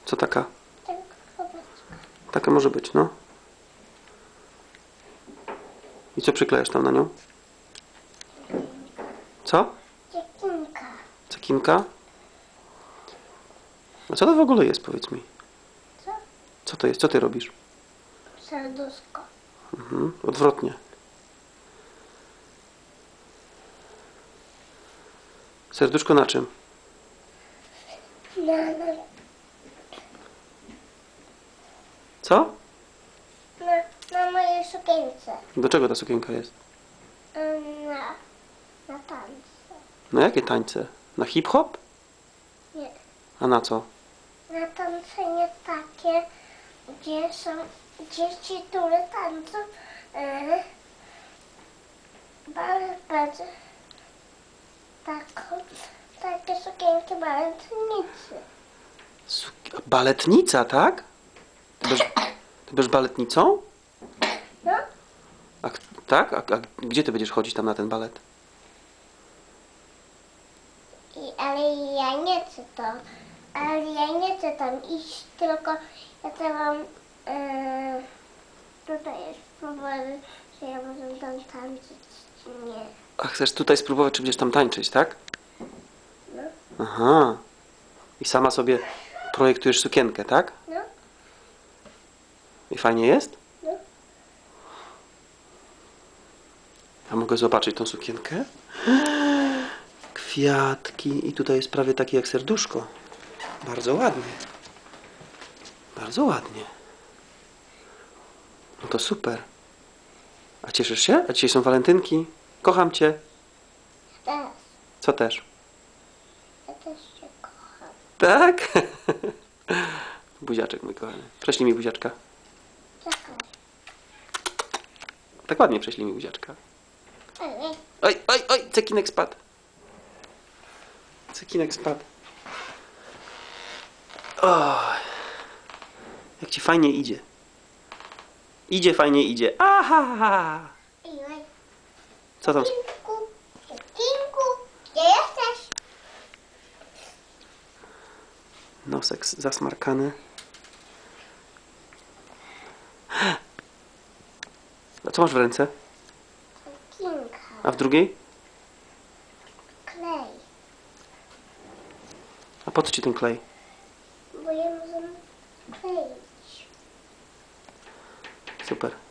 Co taka? Taka Taka może być, no. I co przyklejasz tam na nią? Co? cekinka. Cekinka? A co to w ogóle jest, powiedz mi? Co? Co to jest? Co ty robisz? Serduszko. Odwrotnie. Serduszko na czym? Co? Na mojej sukience. Do czego ta sukienka jest? Na tańce. Na jakie tańce? Na hip-hop? Nie. A na co? Na tańczenie takie, gdzie są dzieci, które tańczą balet, takie sukienki baletnicy. Baletnica, tak? Ty będziesz baletnicą? No, Tak? A gdzie ty będziesz chodzić tam na ten balet? ale ja nie chcę to. Ale ja nie chcę tam iść, tylko ja chciałam tutaj spróbować, że ja może tam tańczyć, czy nie. A chcesz tutaj spróbować, czy będziesz tam tańczyć, tak? No. Aha. I sama sobie projektujesz sukienkę, tak? No, I fajnie jest? no. A mogę zobaczyć tą sukienkę? Kwiatki. I tutaj jest prawie takie jak serduszko. Bardzo ładnie. Bardzo ładnie. No to super. A cieszysz się? A dzisiaj są walentynki. Kocham cię. Teraz. Co też? Ja też cię kocham. Tak? Buziaczek mój kochany. Prześlij mi buziaczka. Czekaj. Tak ładnie prześlij mi buziaczka. Ej, Oj, oj, oj, cekinek spadł. Cekinek spadł. O, jak ci fajnie idzie. Idzie, fajnie idzie. Aha! ej. Co tam? Cekinku, gdzie jesteś? Nosek zasmarkany. A co masz w ręce? Cekinka. A w drugiej? Klej. A po co ci ten klej? Bo ja muszę kleić. Super.